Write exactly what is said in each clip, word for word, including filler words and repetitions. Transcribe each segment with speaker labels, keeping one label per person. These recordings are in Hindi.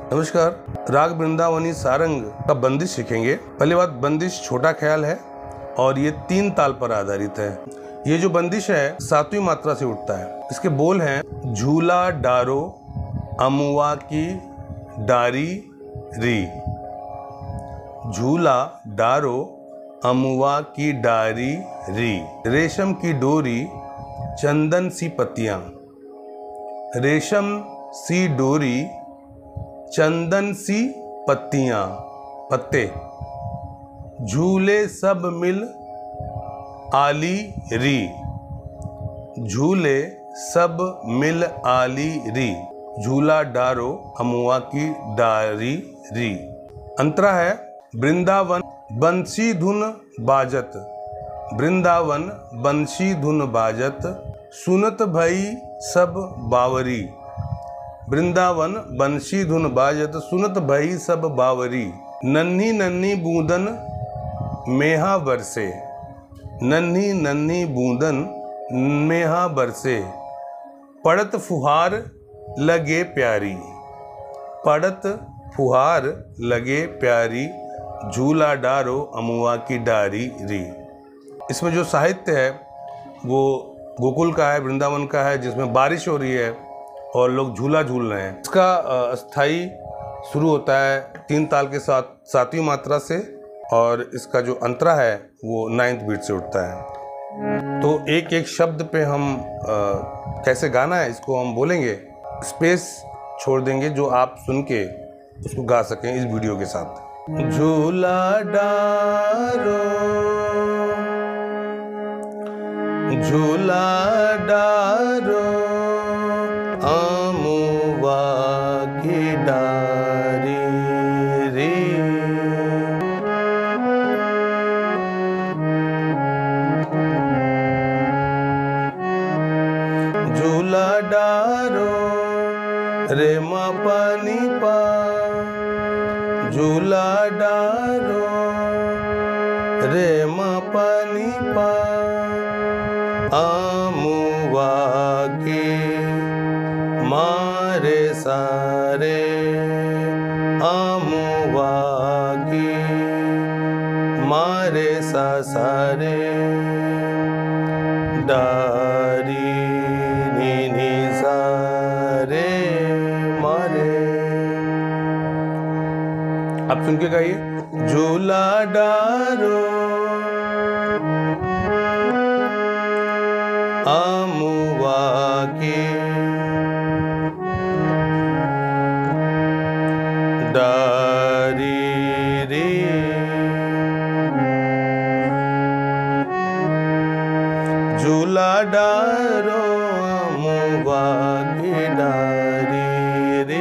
Speaker 1: नमस्कार। राग वृंदावनी सारंग का बंदिश सीखेंगे। पहली बात, बंदिश छोटा ख्याल है और ये तीन ताल पर आधारित है। ये जो बंदिश है सातवीं मात्रा से उठता है। इसके बोल हैं झूला डारो अमुआ की डारी री। झूला डारो अमुआ की डारी री। रेशम की डोरी चंदन सी पत्तियां। रेशम सी डोरी चंदन सी पत्तियां पत्ते। झूले सब मिल आली री। झूले सब मिल आली री। झूला डारो अमुआ की डारी री। अंतरा है वृंदावन बंसी धुन बाजत। वृंदावन बंसी धुन बाजत सुनत भई सब बावरी। वृंदावन बंसी धुन बाजत सुनत भई सब बावरी। नन्ही नन्ही बूंदन मेहा बरसे। नन्ही नन्ही बूंदन मेहा बरसे। पड़त फुहार लगे प्यारी। पड़त फुहार लगे प्यारी। झूला डारो अमुआ की डारी री। इसमें जो साहित्य है वो गोकुल का है, वृंदावन का है, जिसमें बारिश हो रही है और लोग झूला झूल रहे हैं। इसका अस्थाई शुरू होता है तीन ताल के साथ सातवीं मात्रा से और इसका जो अंतरा है वो नाइन्थ बीट से उठता है। तो एक एक शब्द पे हम आ, कैसे गाना है इसको हम बोलेंगे, स्पेस छोड़ देंगे जो आप सुन के उसको गा सकें इस वीडियो के साथ। झूला डारो झूला डारो अमुआ की डारी री। झूला डारो रे मा पानी पा। झूला डारो रे मा पानी पा। अमुआ के मारे सारे। अमुआ के मारे सा सारे। डारी नी नी सारे मारे। आप सुन के गाइए। झूला डारो अमुआ की डारी री। झूला डारो अमुआ की डारी री।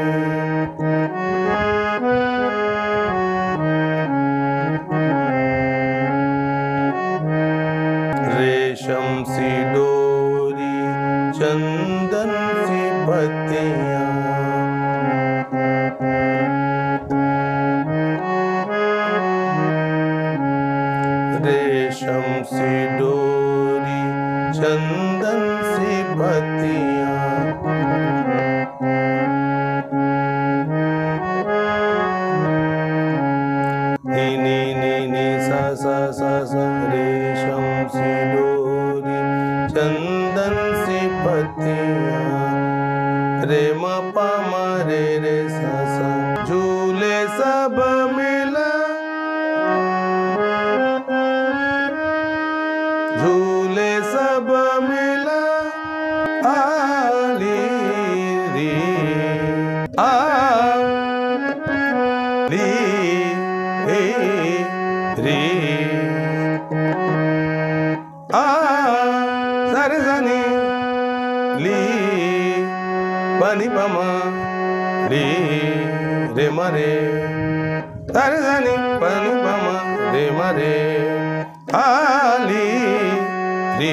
Speaker 1: रेशम सी डोरी चंदन सी पत्तियां। रेशम सी डोरी चंदन सी पत्तियां। नी नी नी नी सा सा सा सा। रेशम सी डोरी चंदन सी पत्तियां। रे मा पा मा रे रे सा सा। झूले सब मिला। झूले सब मिला आली री। आ ली री। आ सारे जानी ली पानी पमा ली रे मारे। सारे जानी पानी पमा रे मारे। आली री।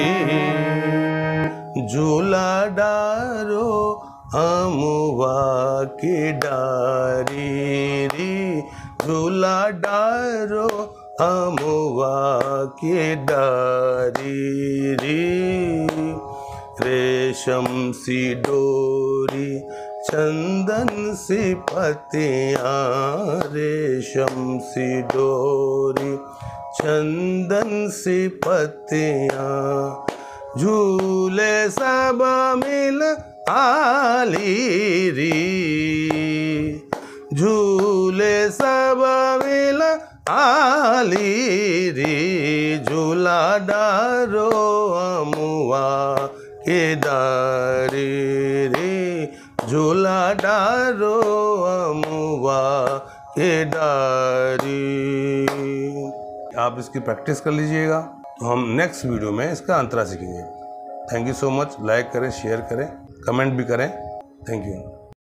Speaker 1: झूला डारो अमुआ की डारी री। झूला डारो अमुआ की डारी री। रेशम सी डोरी चंदन सी पत्तियाँ, रेशम सी डोरी, चंदन सी पत्तियाँ, झूले सब मिल आली री, झूले सब मिल आली री, झूला डारो अमुआ के डारी रे, झूला डारो अमुआ के डारी। आप इसकी प्रैक्टिस कर लीजिएगा, तो हम नेक्स्ट वीडियो में इसका अंतरा सीखेंगे। Thank you so much. Like करें, शेयर करें, कमेंट भी करें। Thank you.